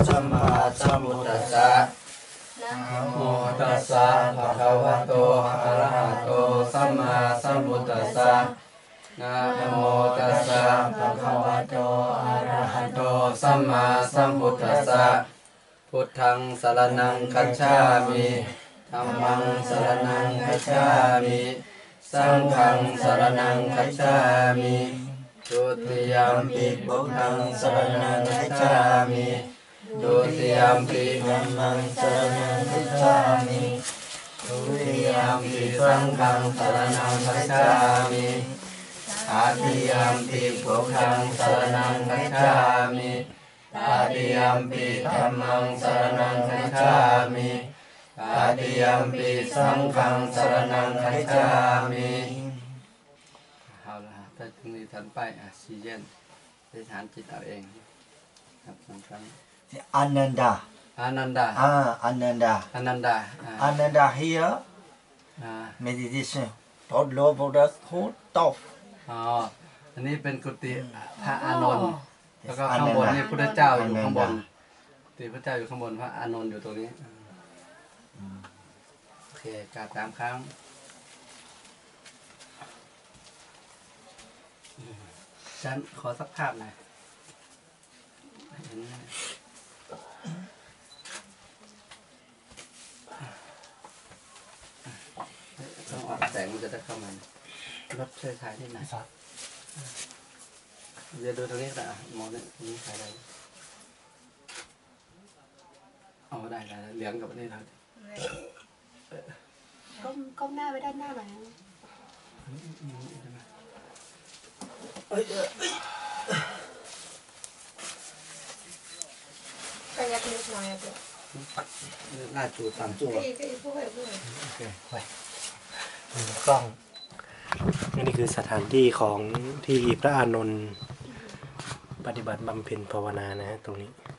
สัมมาสัมพุทธัสสะนะโมตัสสะภะคะวะโตอะระหะโตสัมมาสัมพุทธัสสะนะโมตัสสะภะคะวะโตอะระหะโตสัมมาสัมพุทธัสสะพุทธังสรณังคัจฉามิธัมมังสรณังคัจฉามิสังฆังสรณังคัจฉามิทุติยมปิพุทธังสรณังคัจฉามิทุติยมปิธัมมังสรณังคัจฉามิทุติยมปิสังฆังสรณังคัจฉามิตติยมปิพุทธังสรณังคัจฉามิตติยมปิธัมมังสรณังคัจฉามิตติยมปิสังฆังสรณังคัจฉามิเอาละถ้าตรงนี้ทันไปซีเย็นได้ฐานจิตเอาเองครับสำคัญอานันดาอานันดาอานันดาอานันดาอานันดา here meditation Lord Buddha whole top อ๋ออันนี้เป็นกุฏิพระอานนท์แล้วก็ข้างบนนี่พระเจ้าอยู่ข้างบนกุฏิพระเจ้าอยู่ข้างบนพระอานนท์อยู่ตรงนี้โอเคกราบ3 ครั้งฉันขอสักภาพหน่อยต้องออกแสงมันจะได้เข้ามารถช่วยถ่ายที่ไหนเดี๋ยวดูตรงนี้ก็ได้มองนี่ถ่ายได้เอาได้เหลืองกับนี่ครับก้มหน้าไปด้านหน้าหน่อยkayak ini semuanya tuh. หน้าจูต่ำจูโอเคไปกล้องนี่คือสถานที่ของที่พระอานนท์ปฏิบัติบำเพ็ญภาวนานะฮะตรงนี้